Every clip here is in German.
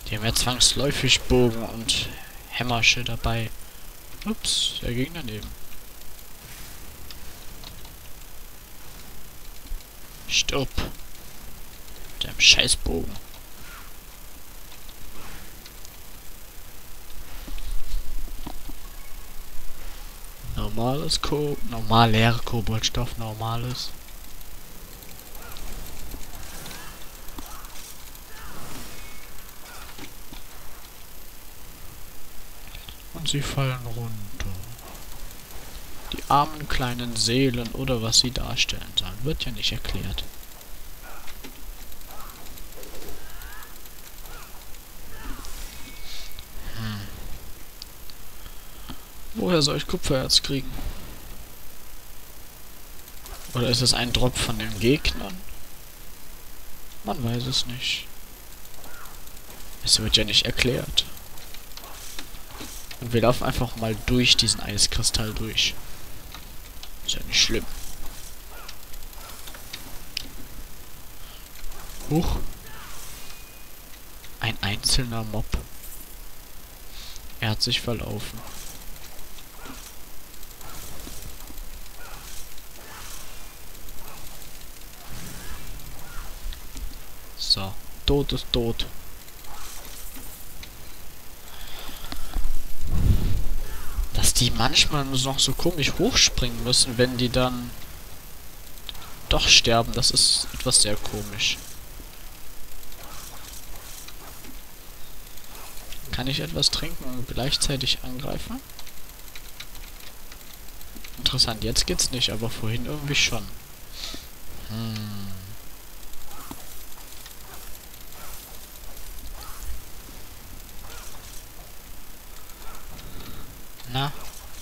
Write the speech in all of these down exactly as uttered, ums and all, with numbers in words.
Die haben ja zwangsläufig Bogen und Hämmersche dabei. Ups, er ging daneben. Stirb. Mit deinem Scheißbogen. Normales Ko... Normal leere Koboldstoff, normales. Und sie fallen runter. Die armen kleinen Seelen oder was sie darstellen sollen, wird ja nicht erklärt. Hm. Woher soll ich Kupfererz kriegen? Oder ist es ein Drop von den Gegnern? Man weiß es nicht. Es wird ja nicht erklärt. Und wir laufen einfach mal durch diesen Eiskristall durch. Ist ja nicht schlimm. Huch. Ein einzelner Mob. Er hat sich verlaufen. So. Tod ist tot. Dass die manchmal noch so komisch hochspringen müssen, wenn die dann doch sterben, das ist etwas sehr komisch. Kann ich etwas trinken und gleichzeitig angreifen? Interessant, jetzt geht's nicht, aber vorhin irgendwie schon. Hm. Na?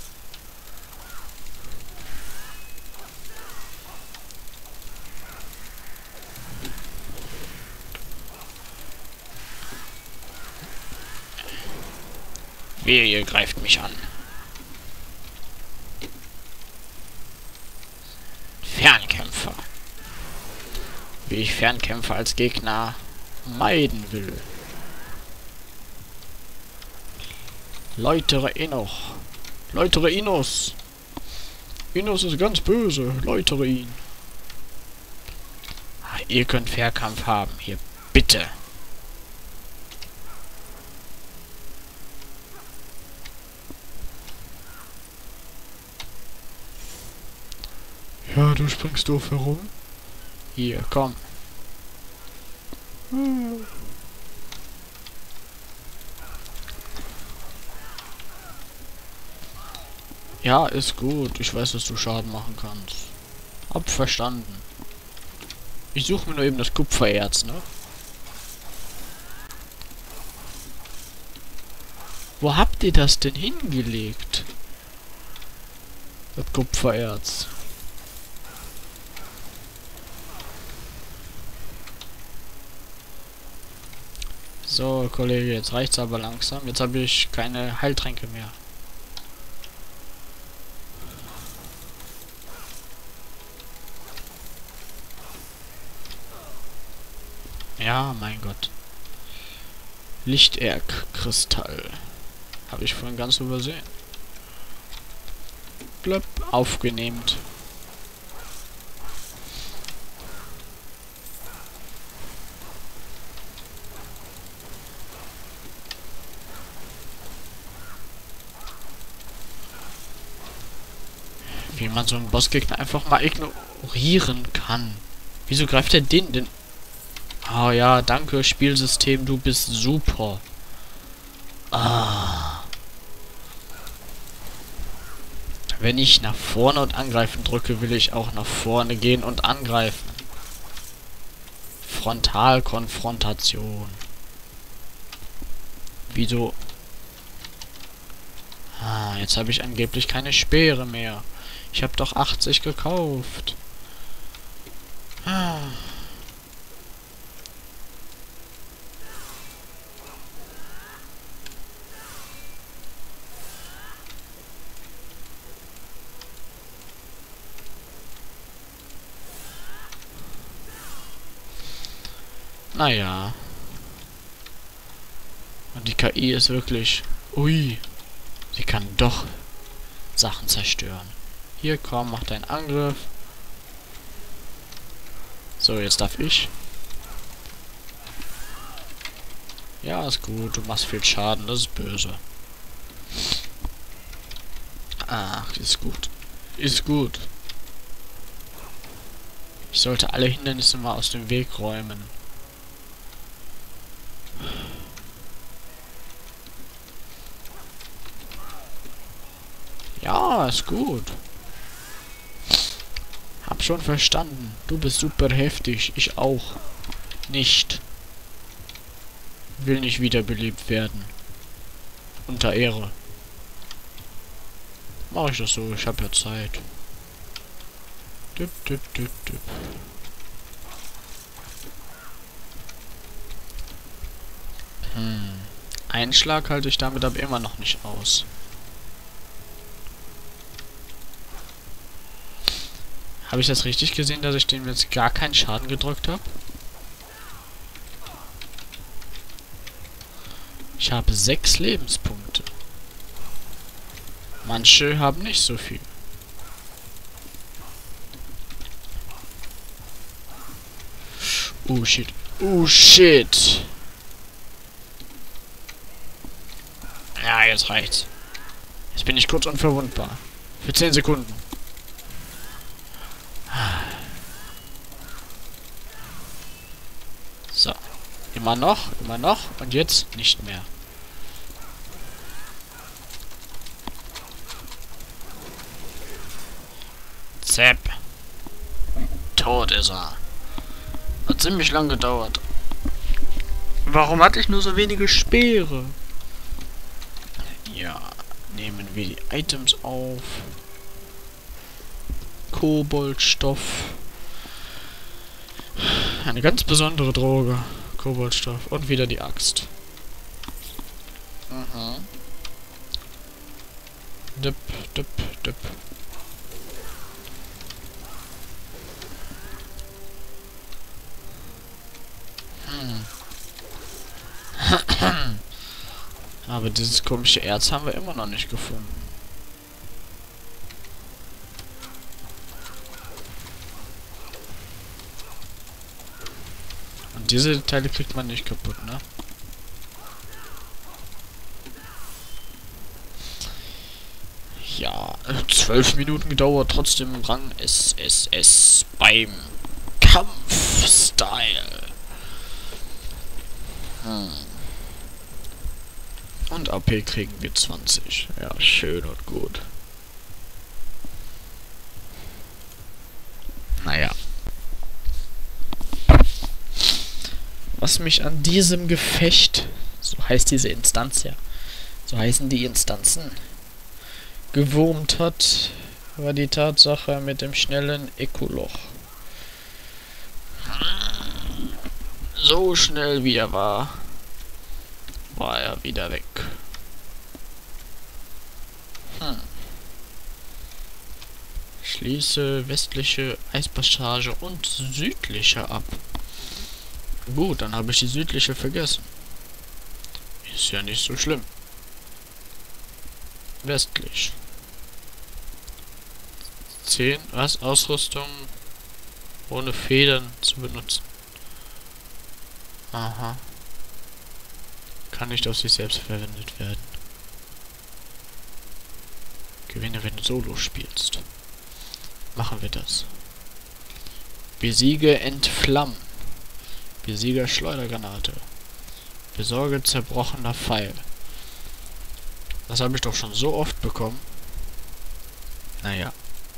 Wehe, ihr greift mich an. Fernkämpfer. Wie ich Fernkämpfer als Gegner meiden will. Läutere Enoch. Läutere Innos. Innos ist ganz böse. Läutere ihn. Ah, ihr könnt Fernkampf haben. Hier, bitte. Ja, du springst doof herum. Hier, komm. Hm. Ja, ist gut. Ich weiß, dass du Schaden machen kannst. Hab verstanden. Ich suche mir nur eben das Kupfererz, ne? Wo habt ihr das denn hingelegt? Das Kupfererz. So, Kollege, jetzt reicht's aber langsam. Jetzt habe ich keine Heiltränke mehr. Ja, mein Gott. Lichterk-Kristall. Habe ich vorhin ganz übersehen. Blöpp, aufgenehmt. Wie man so einen Bossgegner einfach mal ignorieren kann. Wieso greift er den denn? Oh ja, danke Spielsystem, du bist super. Ah. Wenn ich nach vorne und angreifen drücke, will ich auch nach vorne gehen und angreifen. Frontalkonfrontation. Wieso? Ah, jetzt habe ich angeblich keine Speere mehr. Ich habe doch achtzig gekauft. Ah. Naja. Und die K I ist wirklich... Ui. Sie kann doch Sachen zerstören. Hier, komm, mach deinen Angriff. So, jetzt darf ich. Ja, ist gut. Du machst viel Schaden. Das ist böse. Ach, ist gut. Ist gut. Ich sollte alle Hindernisse mal aus dem Weg räumen. Ja, ist gut. Hab schon verstanden. Du bist super heftig. Ich auch. Nicht. Will nicht wiederbelebt werden. Unter Ehre. Mach ich das so. Ich hab ja Zeit. Düpp, düpp, düpp, düpp. Hm. Einen Schlag halte ich damit aber immer noch nicht aus. Habe ich das richtig gesehen, dass ich dem jetzt gar keinen Schaden gedrückt habe? Ich habe sechs Lebenspunkte. Manche haben nicht so viel. Oh shit. Oh shit. Ja, jetzt reicht's. Jetzt bin ich kurz unverwundbar. Für zehn Sekunden. So. Immer noch, immer noch. Und jetzt nicht mehr. Zap. Tot ist er. Hat ziemlich lang gedauert. Warum hatte ich nur so wenige Speere? Ja, nehmen wir die Items auf. Koboldstoff. Eine ganz besondere Droge. Koboldstoff. Und wieder die Axt. Mhm. Dip, dip, dip. Hm. Aber dieses komische Erz haben wir immer noch nicht gefunden. Und diese Teile kriegt man nicht kaputt, ne? Ja, zwölf Minuten gedauert, trotzdem Rang S S S beim Kampf-Style. Hm. Und A P kriegen wir zwanzig. Ja, schön und gut. Naja. Was mich an diesem Gefecht, so heißt diese Instanz ja, so heißen die Instanzen, gewurmt hat, war die Tatsache mit dem schnellen Ekkoloch. So schnell wie er war, war er wieder weg. Hm. Schließe westliche Eispassage und südliche ab. Gut, dann habe ich die südliche vergessen. Ist ja nicht so schlimm. Westlich. zehn. Was? Ausrüstung ohne Federn zu benutzen. Aha. Kann nicht auf sich selbst verwendet werden. Gewinne, wenn du Solo spielst. Machen wir das. Besiege Entflamm. Besiege Schleudergranate. Besorge zerbrochener Pfeil. Das habe ich doch schon so oft bekommen. Naja.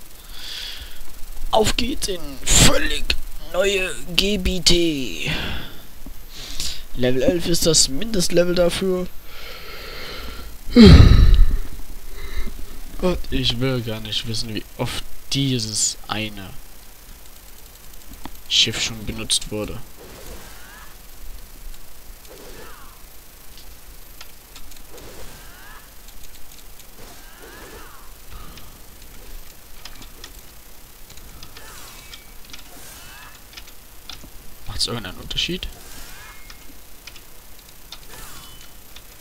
Auf geht's in völlig neue Gebiete. Level elf ist das Mindestlevel dafür. Und ich will gar nicht wissen, wie oft dieses eine Schiff schon benutzt wurde. Macht es irgendeinen Unterschied?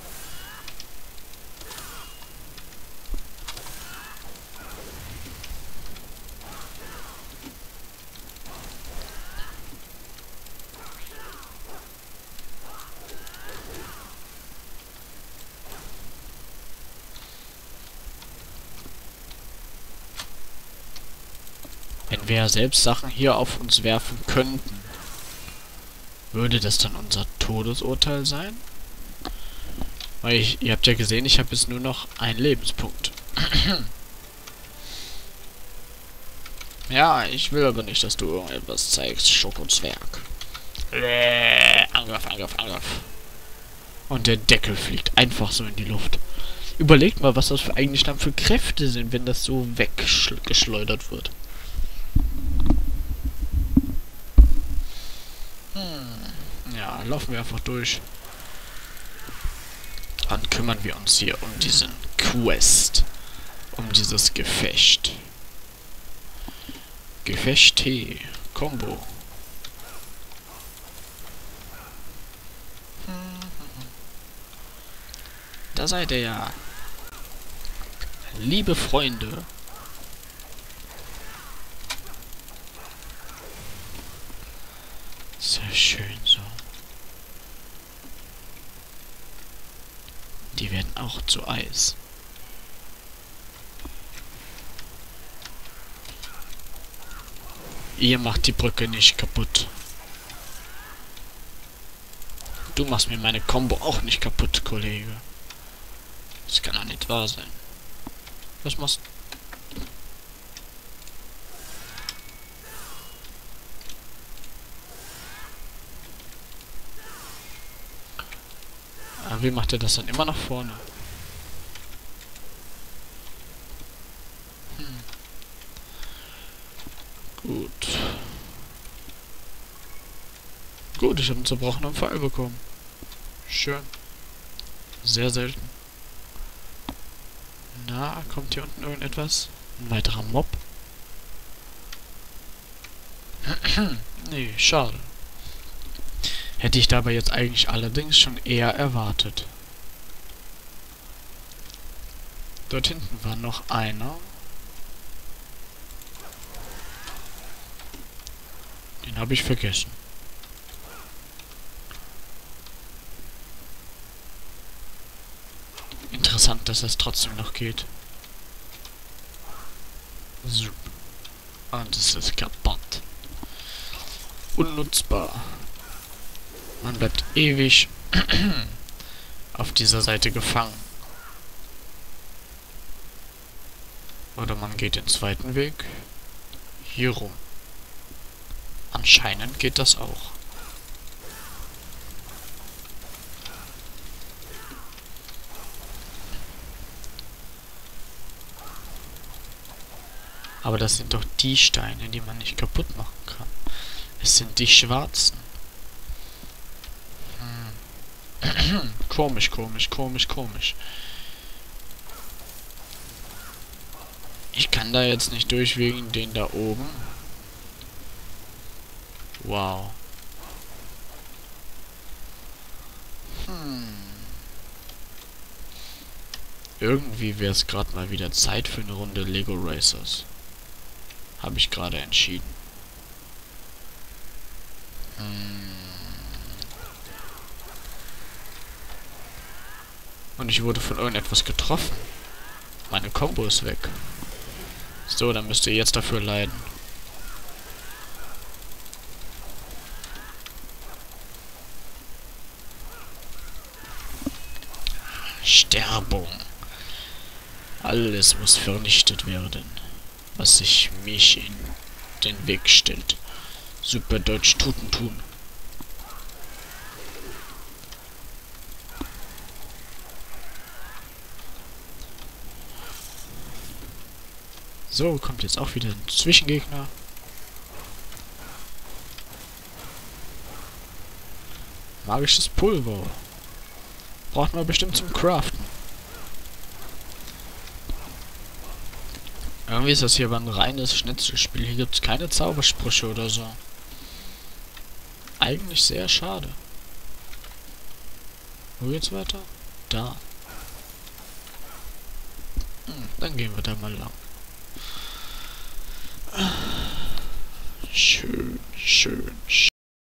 wir ja selbst Sachen hier auf uns werfen könnten, würde das dann unser Todesurteil sein? Weil ich, ihr habt ja gesehen, ich habe jetzt nur noch einen Lebenspunkt. Ja, ich will aber nicht, dass du irgendetwas zeigst, Schokozwerg. Äh, Angriff, Angriff, Angriff. Und der Deckel fliegt einfach so in die Luft. Überlegt mal, was das für eigentlich dann für Kräfte sind, wenn das so weggeschleudert wird. Hm. Ja, laufen wir einfach durch. Dann kümmern wir uns hier um diesen Quest. Um dieses Gefecht. Gefecht T. Combo. Da seid ihr ja. Liebe Freunde. Sehr schön so. Die werden auch zu Eis. Ihr macht die Brücke nicht kaputt. Du machst mir meine Combo auch nicht kaputt, Kollege. Das kann doch nicht wahr sein. Was machst du? Ah, wie macht er das dann immer nach vorne? Hm. Gut. Gut, ich habe einen zerbrochenen Pfeil bekommen. Schön. Sehr selten. Na, kommt hier unten irgendetwas? Ein weiterer Mob? Nee, schade. Hätte ich dabei jetzt eigentlich allerdings schon eher erwartet. Dort hinten war noch einer. Den habe ich vergessen. Interessant, dass es trotzdem noch geht. Super. Und es ist kaputt. Unnutzbar. Man bleibt ewig auf dieser Seite gefangen. Oder man geht den zweiten Weg. Hier rum. Anscheinend geht das auch. Aber das sind doch die Steine, die man nicht kaputt machen kann. Es sind die schwarzen. Hm. Komisch, komisch, komisch, komisch. Ich kann da jetzt nicht durch wegen den da oben. Wow. Hm. Irgendwie wäre es gerade mal wieder Zeit für eine Runde Lego Racers. Habe ich gerade entschieden. Hm. Und ich wurde von irgendetwas getroffen. Meine Combo ist weg. So, dann müsst ihr jetzt dafür leiden. Sterbung. Alles muss vernichtet werden, was sich mich in den Weg stellt. Super Deutsch Tutentun. So, kommt jetzt auch wieder ein Zwischengegner. Magisches Pulver. Braucht man bestimmt zum Craften. Irgendwie ist das hier aber ein reines Schnitzelspiel. Hier gibt es keine Zaubersprüche oder so. Eigentlich sehr schade. Wo geht's weiter? Da. Hm, dann gehen wir da mal lang. Schön, schön, schön.